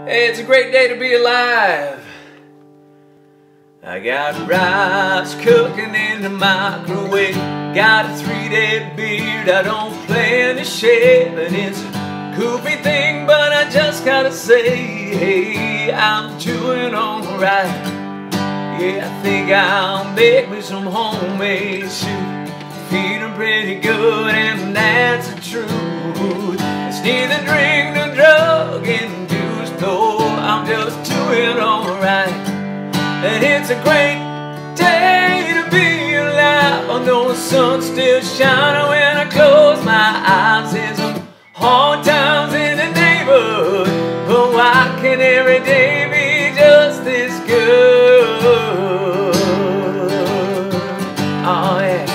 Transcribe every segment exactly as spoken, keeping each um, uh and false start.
Hey, it's a great day to be alive. I got rice cooking in the microwave, got a three-day beard I don't plan to shave, and it's a goofy thing, but I just gotta say, hey, I'm doing alright. Yeah, I think I'll make me some homemade soup, feeling pretty good, and that's the truth. It's neither drink nor drug induced, no, I'm just doing alright. And it's a great day to be alive. I know the sun's still shining when I close my eyes. There's some hard times in the neighborhood, but why can every day be just this good? Oh yeah.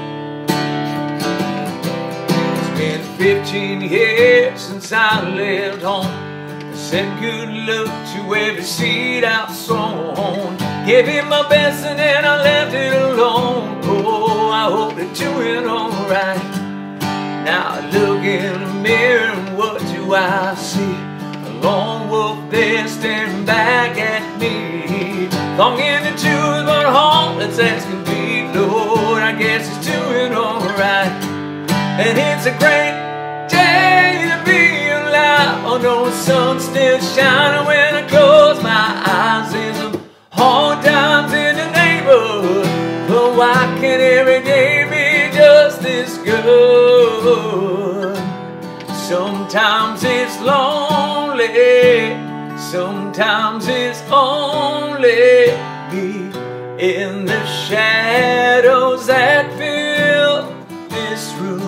It's been fifteen years since I left home. Said good luck to every seed I've sown. Gave it my best and then I left it alone. Oh, I hope they're doing alright. Now I look in the mirror and what do I see? A lone wolf there staring back at me. Long in the tooth but heartless as can be. Lord, I guess it's doing alright. And it's a great day to be alive. Oh no, the sun's still shining when I close my eyes. There's some hard times in the neighborhood, but why can't every day be just this good? Sometimes it's lonely, sometimes it's only me in the shadows that fill this room.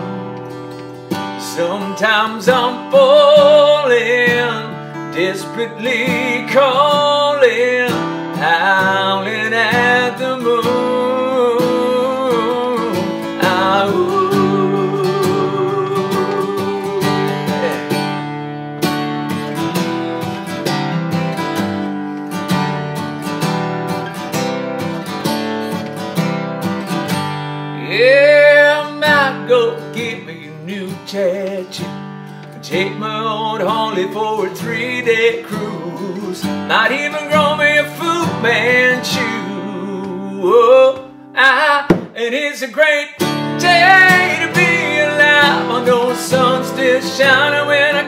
Sometimes I'm falling, desperately calling, howling at the moon. Ah, ooh. Yeah, I might go get me a new tattoo, take my old Harley for a three-day cruise, might even grow me a Fu Manchu. Oh, ah, and it's a great day to be alive. I know the sun's still shining when I